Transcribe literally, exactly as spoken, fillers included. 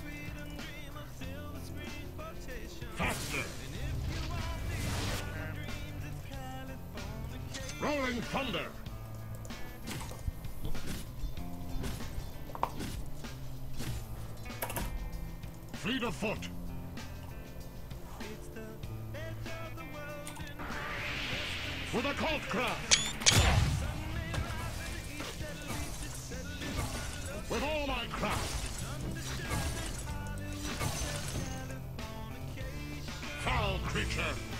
Faster! Rolling thunder! Fleet of foot! With a cult craft! With all my craft! Foul creature!